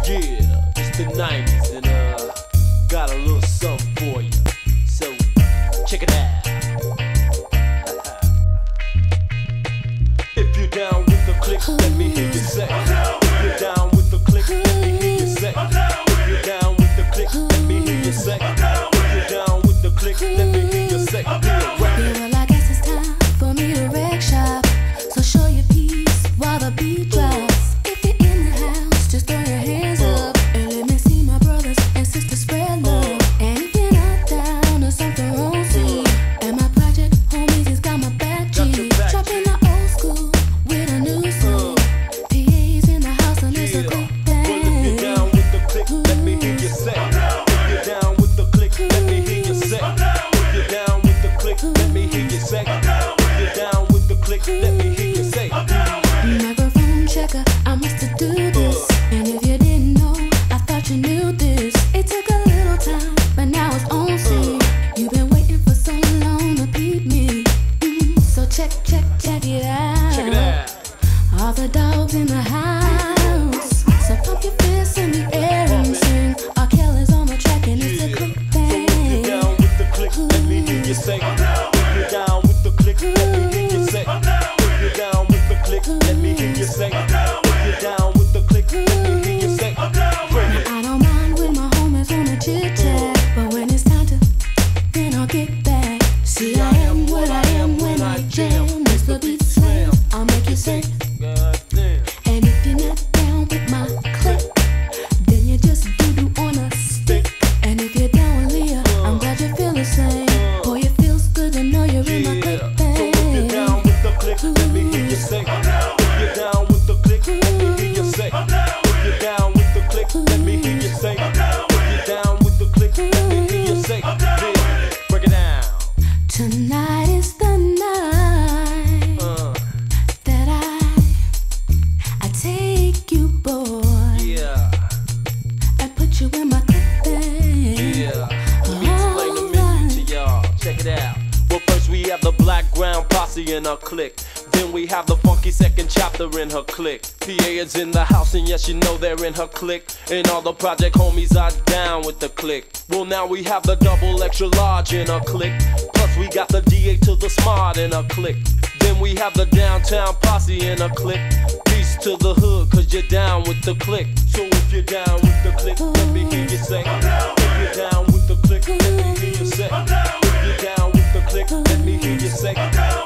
Yeah, it's the 90s and got a little something for you. So, check it out. If you're down with the click, let me hear you say. If you're down with the click, let me hear you say. If you're down with the click, let me hear you say. If you're down with the click, let me hear you say. Yeah, well, I guess it's time for me to wreck shop. So show your peace while the beat drops. If you're in the house, just throw your hands up and let me see my brothers and sisters spread love. And if you're not down or something wrong, see, and my project homies has got my back, G. Dropping the old school with a new swing. PA's in the house and it's a good thing. Well, if you're down with the click, let me hear you say. If you're down with the click, let me hear you say. If you're down with the click, let me hear you say. If you're down with the click, let me hear you say. Microphone checker, I must do this. And if you didn't know, I thought you knew this. It took a little time, but now it's on scene. You've been waiting for so long to peep me. So check it out. Check it out. All the dogs in the house. So pump your fists in the air and sing. R. Kelly's on the track and it's a quick thing. So if you're down with the click, let me hear you say. If you're down with the click, let me hear you say. If you're down with the click, let me hear you say. If you're down with the click, let me hear you say. Bring it. I don't mind when my homies on a chit chat, but when it's time to, then I'll get back. See, I am what I am when I jam. Mr. Beat Slam, I'll make you say. God damn. And if you're not down with my click, then you just doo-doo on a stick. And if you're down with Aaliyah, I'm glad you feel the same. Boy, it feels good to know you're in my click So if you're down with the click, let me hear you say. If you're down with the click, let me hear you say. If you're down with the click, let me hear you say. If you're down with the click, let me hear you say. Yeah, break it down. Tonight is the night that I take you, boy, Yeah, and put you in my click thing. yeah. Let me explain the menu to y'all. Check it out. Well, first we have the Blackground posse in her clique. Then we have the funky second chapter in her clique. PA is in the house and yes, you know they're in her clique. And all the project homies are down with the clique. Well, now we have the double extra large in her clique. Plus we got the DA to the smart in her clique. Then we have the downtown posse in her clique. Peace to the hood, cause you're down with the clique. So if you're down with the clique, let me hear you say. If you're down with the clique, let me hear you say. If you're down with the clique, let me hear you say.